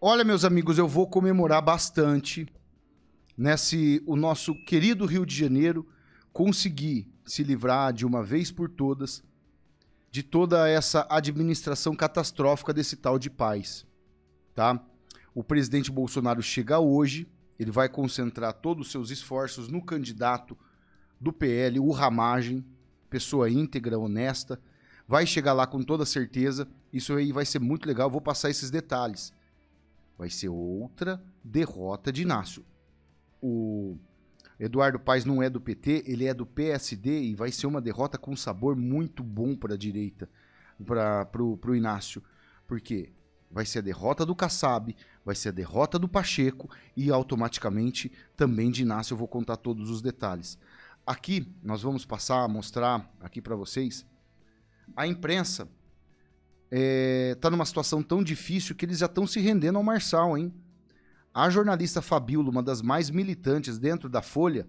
Olha, meus amigos, eu vou comemorar bastante o nosso querido Rio de Janeiro conseguir se livrar de uma vez por todas de toda essa administração catastrófica desse tal de paz, tá? O presidente Bolsonaro chega hoje, ele vai concentrar todos os seus esforços no candidato do PL, o Ramagem, pessoa íntegra, honesta, vai chegar lá com toda certeza, isso aí vai ser muito legal, eu vou passar esses detalhes. Vai ser outra derrota de Inácio. O Eduardo Paes não é do PT, ele é do PSD e vai ser uma derrota com sabor muito bom para a direita, pro Inácio. Porque vai ser a derrota do Kassab, vai ser a derrota do Pacheco e automaticamente também de Inácio. Eu vou contar todos os detalhes. Aqui nós vamos passar a mostrar aqui para vocês a imprensa. Tá numa situação tão difícil que eles já estão se rendendo ao Marçal, hein? A jornalista Fabíola, uma das mais militantes dentro da Folha,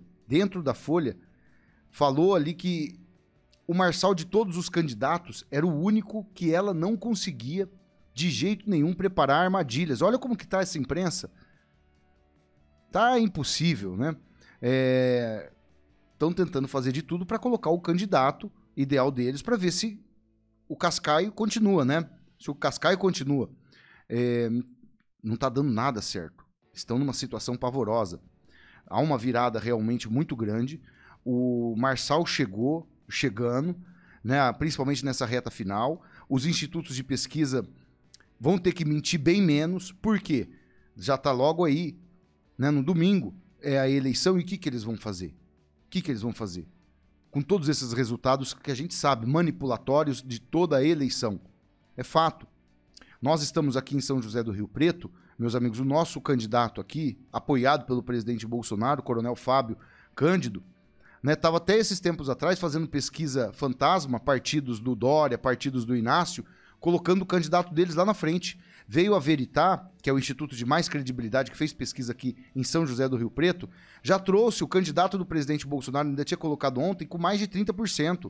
falou ali que o Marçal de todos os candidatos era o único que ela não conseguia de jeito nenhum preparar armadilhas. Olha como que tá essa imprensa. Tá impossível, né? Estão tentando fazer de tudo para colocar o candidato ideal deles para ver se o Cascaio continua, né? Se o Cascaio continua, não tá dando nada certo. Estão numa situação pavorosa. Há uma virada realmente muito grande. O Marçal chegando, né? Principalmente nessa reta final. Os institutos de pesquisa vão ter que mentir bem menos. Por quê? Já tá logo aí, né? No domingo é a eleição e o que eles vão fazer? O que eles vão fazer? Com todos esses resultados que a gente sabe, manipulatórios de toda a eleição. É fato. Nós estamos aqui em São José do Rio Preto, meus amigos, o nosso candidato aqui, apoiado pelo presidente Bolsonaro, o coronel Fábio Cândido, né, estava até esses tempos atrás fazendo pesquisa fantasma, partidos do Dória, partidos do Inácio, colocando o candidato deles lá na frente. Veio a Veritá, que é o instituto de mais credibilidade, que fez pesquisa aqui em São José do Rio Preto, já trouxe o candidato do presidente Bolsonaro, ainda tinha colocado ontem, com mais de 30%.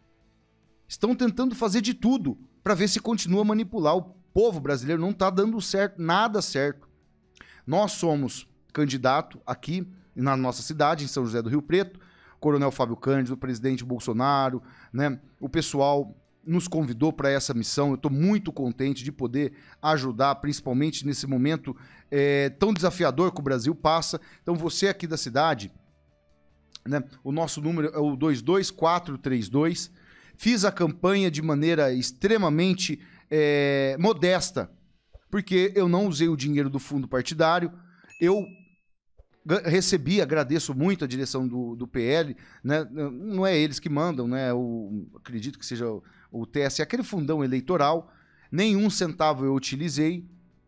Estão tentando fazer de tudo para ver se continua a manipular. O povo brasileiro não está dando certo, nada certo. Nós somos candidato aqui na nossa cidade, em São José do Rio Preto, coronel Fábio Cândido, o presidente Bolsonaro, né? O pessoal nos convidou para essa missão. Eu estou muito contente de poder ajudar, principalmente nesse momento tão desafiador que o Brasil passa. Então você aqui da cidade, né, o nosso número é o 22432. Fiz a campanha de maneira extremamente modesta, porque eu não usei o dinheiro do fundo partidário. Eu recebi, agradeço muito a direção do PL, né? Não é eles que mandam, né? Acredito que seja o TSE, aquele fundão eleitoral. Nenhum centavo eu utilizei,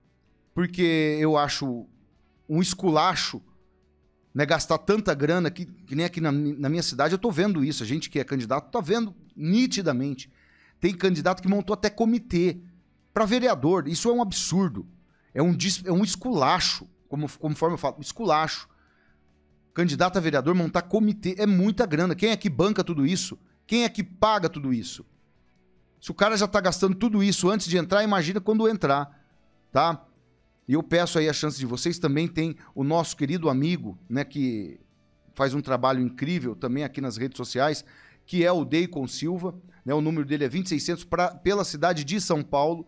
porque eu acho um esculacho, né, gastar tanta grana que nem aqui na minha cidade. Eu tô vendo isso, a gente que é candidato tá vendo nitidamente. Tem candidato que montou até comitê para vereador. Isso é um absurdo, é um esculacho. Conforme eu falo, esculacho. Candidato a vereador, montar comitê, é muita grana. Quem é que banca tudo isso? Quem é que paga tudo isso? Se o cara já tá gastando tudo isso antes de entrar, imagina quando entrar, tá? E eu peço aí a chance de vocês. Também tem o nosso querido amigo, né, que faz um trabalho incrível também aqui nas redes sociais, que é o Deicon Silva, né? O número dele é 2600, pela cidade de São Paulo.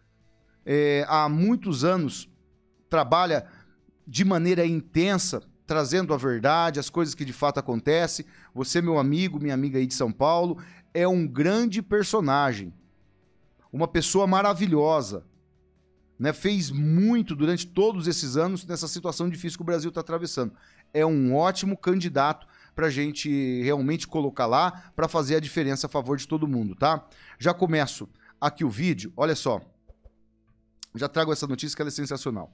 Há muitos anos trabalha de maneira intensa, trazendo a verdade, as coisas que de fato acontecem. Você, meu amigo, minha amiga aí de São Paulo, é um grande personagem, uma pessoa maravilhosa, né? Fez muito durante todos esses anos nessa situação difícil que o Brasil está atravessando. É um ótimo candidato para a gente realmente colocar lá para fazer a diferença a favor de todo mundo, tá? Já começo aqui o vídeo, olha só. Já trago essa notícia que ela é sensacional.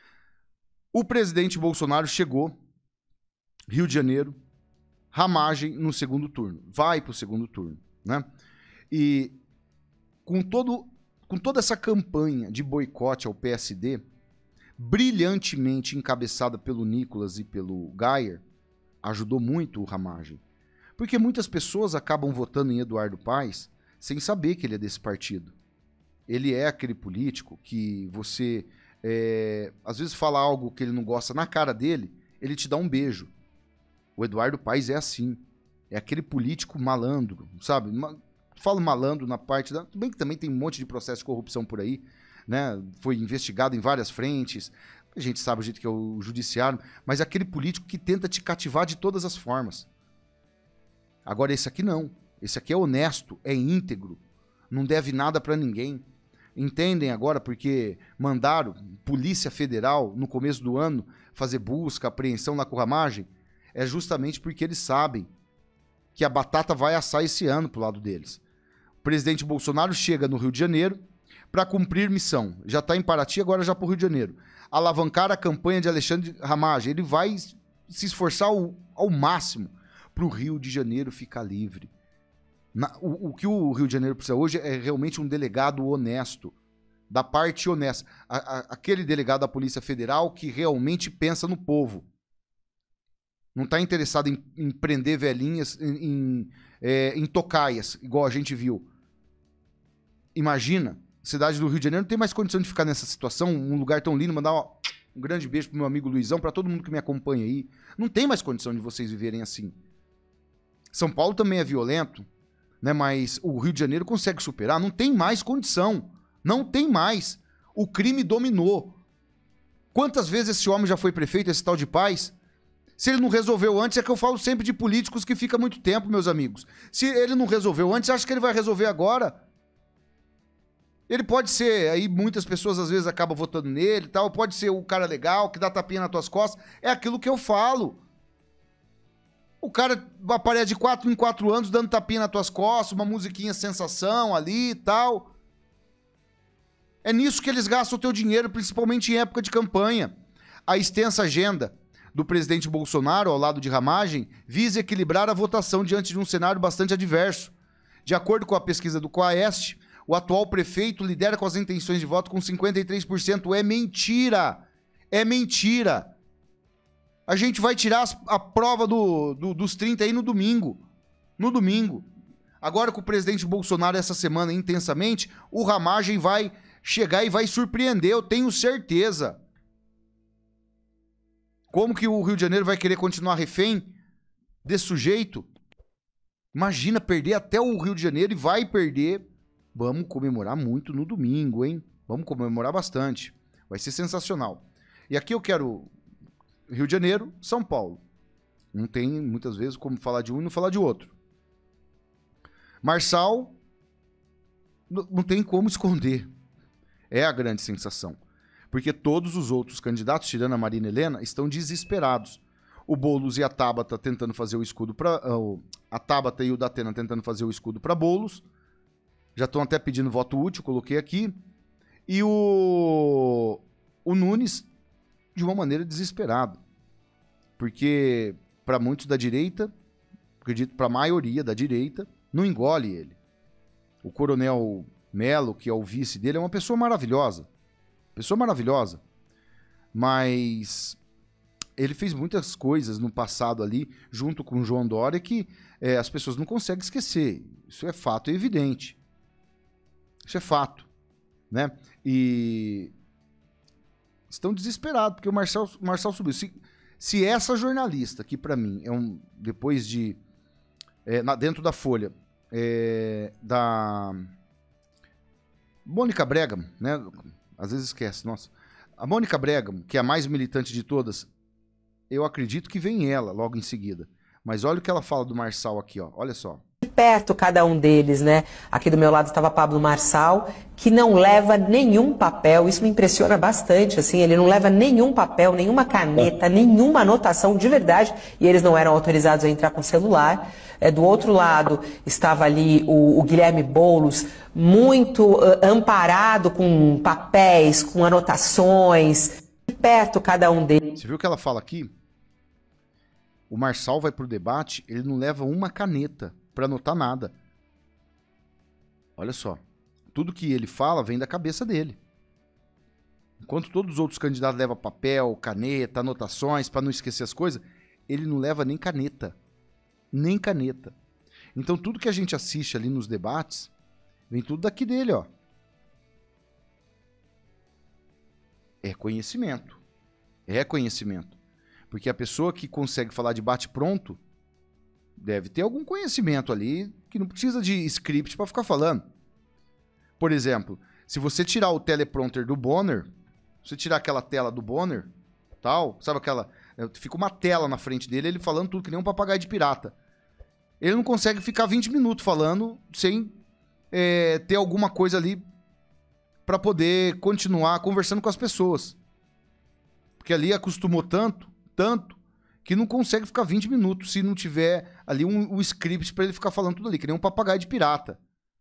O presidente Bolsonaro chegou, Rio de Janeiro, Ramagem no segundo turno. Vai para o segundo turno, né? E com toda essa campanha de boicote ao PSD, brilhantemente encabeçada pelo Nicolas e pelo Geyer, ajudou muito o Ramagem. Porque muitas pessoas acabam votando em Eduardo Paes sem saber que ele é desse partido. Ele é aquele político que você às vezes fala algo que ele não gosta na cara dele, ele te dá um beijo. O Eduardo Paes é assim. É aquele político malandro, sabe? Falo malandro na parte da... Tudo bem que também tem um monte de processo de corrupção por aí, né? Foi investigado em várias frentes. A gente sabe o jeito que é o judiciário. Mas é aquele político que tenta te cativar de todas as formas. Agora, esse aqui não. Esse aqui é honesto, é íntegro. Não deve nada pra ninguém. Entendem agora porque mandaram Polícia Federal, no começo do ano, fazer busca, apreensão na Curramagem? É justamente porque eles sabem que a batata vai assar esse ano pro lado deles. O presidente Bolsonaro chega no Rio de Janeiro para cumprir missão. Já está em Paraty, agora já pro Rio de Janeiro. Alavancar a campanha de Alexandre Ramagem. Ele vai se esforçar ao máximo pro Rio de Janeiro ficar livre. O que o Rio de Janeiro precisa hoje é realmente um delegado honesto, da parte honesta. Aquele delegado da Polícia Federal que realmente pensa no povo. Não está interessado em prender velhinhas, em tocaias, igual a gente viu. Imagina, a cidade do Rio de Janeiro não tem mais condição de ficar nessa situação, um lugar tão lindo, mandar um grande beijo pro meu amigo Luizão, para todo mundo que me acompanha aí. Não tem mais condição de vocês viverem assim. São Paulo também é violento, né? Mas o Rio de Janeiro consegue superar. Não tem mais condição. Não tem mais. O crime dominou. Quantas vezes esse homem já foi prefeito, esse tal de Paes? Se ele não resolveu antes, é que eu falo sempre de políticos que fica muito tempo, meus amigos. Se ele não resolveu antes, acha que ele vai resolver agora? Ele pode ser, aí muitas pessoas às vezes acabam votando nele e tal, pode ser o cara legal, que dá tapinha nas tuas costas. É aquilo que eu falo. O cara aparece de 4 em 4 anos dando tapinha nas tuas costas, uma musiquinha sensação ali e tal. É nisso que eles gastam o teu dinheiro, principalmente em época de campanha. A extensa agenda do presidente Bolsonaro, ao lado de Ramagem, visa equilibrar a votação diante de um cenário bastante adverso. De acordo com a pesquisa do Quaest, o atual prefeito lidera com as intenções de voto com 53%. É mentira! É mentira! A gente vai tirar a prova dos 30 aí no domingo. No domingo. Agora com o presidente Bolsonaro essa semana intensamente, o Ramagem vai chegar e vai surpreender, eu tenho certeza. Como que o Rio de Janeiro vai querer continuar refém desse sujeito? Imagina perder até o Rio de Janeiro e vai perder. Vamos comemorar muito no domingo, hein? Vamos comemorar bastante. Vai ser sensacional. E aqui eu quero Rio de Janeiro, São Paulo. Não tem, muitas vezes, como falar de um e não falar de outro. Marçal, não tem como esconder. É a grande sensação. Porque todos os outros candidatos, tirando a Marina Helena, estão desesperados. O Boulos e a Tabata tentando fazer o escudo para... A Tabata e o Datena tentando fazer o escudo para Boulos. Já estão até pedindo voto útil, coloquei aqui. E o Nunes, de uma maneira desesperado. Porque, para muitos da direita, acredito para a maioria da direita, não engole ele. O Coronel Melo, que é o vice dele, é uma pessoa maravilhosa. Pessoa maravilhosa. Mas ele fez muitas coisas no passado ali, junto com o João Dória, que as pessoas não conseguem esquecer. Isso é fato, é evidente. Isso é fato, né? E estão desesperados, porque o Marçal subiu. Se essa jornalista, que para mim é depois de... dentro da Folha, da Mônica Bergamo, né? Às vezes esquece, nossa. A Mônica Bergamo, que é a mais militante de todas, eu acredito que vem ela logo em seguida. Mas olha o que ela fala do Marçal aqui, ó. Olha só. Perto cada um deles, né? Aqui do meu lado estava Pablo Marçal, que não leva nenhum papel, isso me impressiona bastante, assim, ele não leva nenhum papel, nenhuma caneta, nenhuma anotação de verdade, e eles não eram autorizados a entrar com celular. Do outro lado estava ali o Guilherme Boulos, muito amparado com papéis, com anotações, perto cada um deles. Você viu o que ela fala aqui? O Marçal vai pro debate, ele não leva uma caneta para anotar nada. Olha só. Tudo que ele fala vem da cabeça dele. Enquanto todos os outros candidatos levam papel, caneta, anotações para não esquecer as coisas, ele não leva nem caneta. Nem caneta. Então tudo que a gente assiste ali nos debates vem tudo daqui dele, ó. É conhecimento. É conhecimento. Porque a pessoa que consegue falar de bate-pronto deve ter algum conhecimento ali que não precisa de script para ficar falando. Por exemplo, se você tirar o teleprompter do Bonner, você tirar aquela tela do Bonner, tal, sabe aquela... Fica uma tela na frente dele, ele falando tudo que nem um papagaio de pirata. Ele não consegue ficar 20 minutos falando sem ter alguma coisa ali para poder continuar conversando com as pessoas. Porque ali acostumou tanto, que não consegue ficar 20 minutos se não tiver ali um script para ele ficar falando tudo ali, que nem um papagaio de pirata.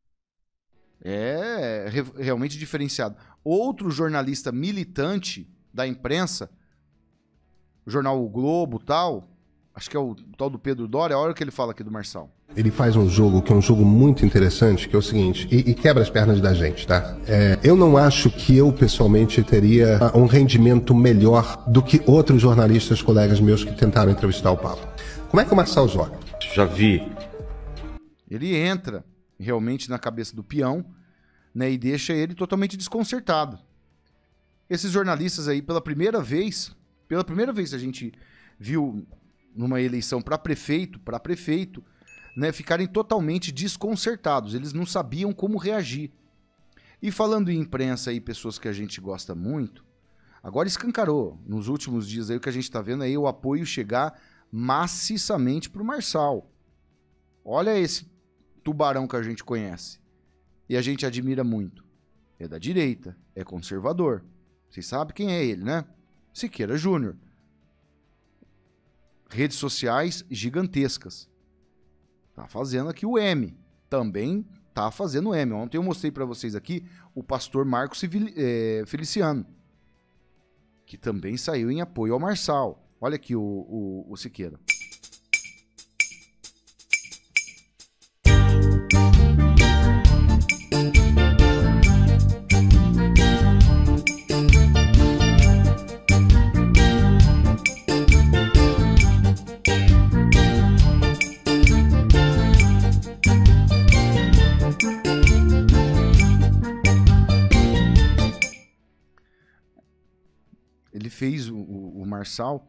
É realmente diferenciado. Outro jornalista militante da imprensa, o jornal O Globo e tal, acho que é o tal do Pedro Doria, olha o que ele fala aqui do Marçal. Ele faz um jogo que é um jogo muito interessante, que é o seguinte, e quebra as pernas da gente, tá? Eu não acho que eu, pessoalmente, teria um rendimento melhor do que outros jornalistas, colegas meus que tentaram entrevistar o Pablo. Como é que o Marçal joga? Já vi. Ele entra realmente na cabeça do peão, né, e deixa ele totalmente desconcertado. Esses jornalistas aí, pela primeira vez a gente viu numa eleição para prefeito, né, ficarem totalmente desconcertados. Eles não sabiam como reagir. E falando em imprensa e pessoas que a gente gosta muito, agora escancarou. Nos últimos dias aí o que a gente está vendo aí o apoio chegar maciçamente para o Marçal. Olha esse tubarão que a gente conhece. E a gente admira muito. É da direita, é conservador. Vocês sabem quem é ele, né? Siqueira Júnior. Redes sociais gigantescas. Tá fazendo aqui o M. Também tá fazendo o M. Ontem eu mostrei para vocês aqui o pastor Marcos Feliciano, que também saiu em apoio ao Marçal. Olha aqui o Siqueira. Ele fez o Marçal,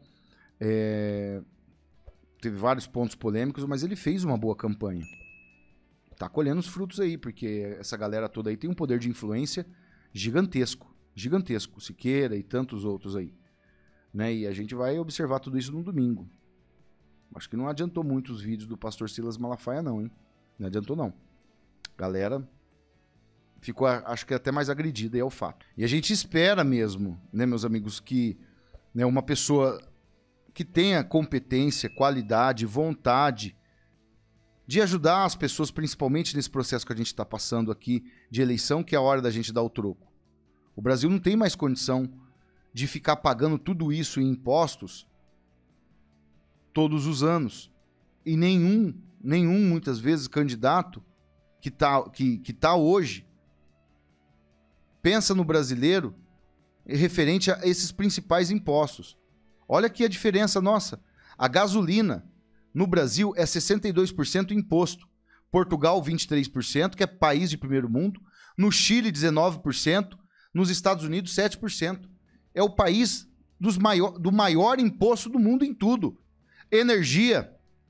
teve vários pontos polêmicos, mas ele fez uma boa campanha. Tá colhendo os frutos aí, porque essa galera toda aí tem um poder de influência gigantesco. Gigantesco. Siqueira e tantos outros aí. Né? E a gente vai observar tudo isso no domingo. Acho que não adiantou muito os vídeos do pastor Silas Malafaia não, hein? Não adiantou não. Galera ficou, acho que até mais agredida, e é o fato. E a gente espera mesmo, né, meus amigos, que, né, uma pessoa que tenha competência, qualidade, vontade de ajudar as pessoas, principalmente nesse processo que a gente está passando aqui de eleição, que é a hora da gente dar o troco. O Brasil não tem mais condição de ficar pagando tudo isso em impostos todos os anos. E nenhum muitas vezes, candidato que tá hoje pensa no brasileiro referente a esses principais impostos. Olha aqui a diferença nossa. A gasolina no Brasil é 62% imposto. Portugal, 23%, que é país de primeiro mundo. No Chile, 19%. Nos Estados Unidos, 7%. É o país do maior imposto do mundo em tudo. Energia,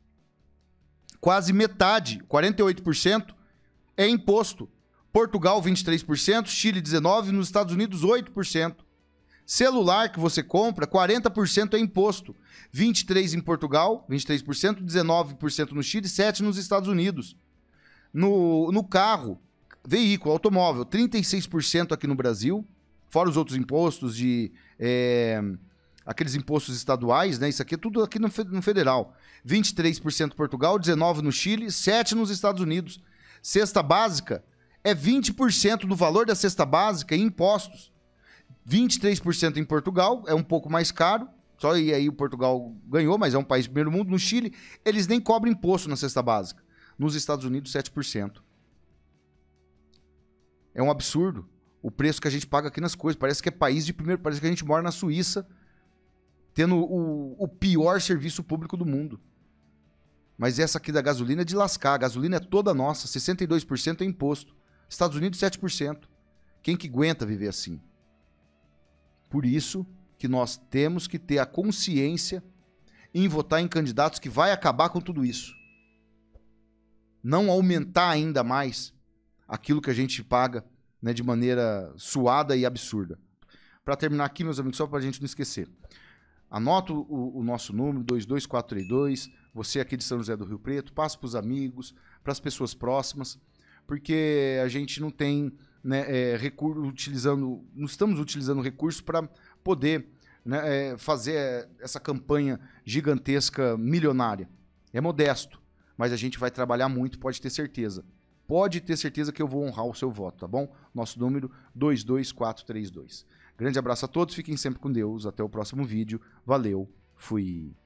quase metade, 48%, é imposto. Portugal, 23%, Chile, 19%, nos Estados Unidos, 8%. Celular que você compra, 40% é imposto. 23% em Portugal, 23%, 19% no Chile, 7% nos Estados Unidos. No carro, veículo, automóvel, 36% aqui no Brasil, fora os outros impostos de... aqueles impostos estaduais, né? Isso aqui é tudo aqui no federal. 23% Portugal, 19% no Chile, 7% nos Estados Unidos. Cesta básica é 20% do valor da cesta básica em impostos. 23% em Portugal, é um pouco mais caro, só e aí o Portugal ganhou, mas é um país de primeiro mundo. No Chile, eles nem cobram imposto na cesta básica. Nos Estados Unidos, 7%. É um absurdo o preço que a gente paga aqui nas coisas. Parece que é país de primeiro, parece que a gente mora na Suíça, tendo o pior serviço público do mundo. Mas essa aqui da gasolina é de lascar. A gasolina é toda nossa, 62% é imposto. Estados Unidos, 7%. Quem que aguenta viver assim? Por isso que nós temos que ter a consciência em votar em candidatos que vai acabar com tudo isso. Não aumentar ainda mais aquilo que a gente paga, né, de maneira suada e absurda. Para terminar aqui, meus amigos, só para a gente não esquecer. Anota o nosso número, 22432, você aqui de São José do Rio Preto, passa para os amigos, para as pessoas próximas, porque a gente não tem, né, não estamos utilizando recursos para poder, né, fazer essa campanha gigantesca, milionária. É modesto, mas a gente vai trabalhar muito, pode ter certeza. Pode ter certeza que eu vou honrar o seu voto, tá bom? Nosso número 22432. Grande abraço a todos, fiquem sempre com Deus, até o próximo vídeo. Valeu, fui.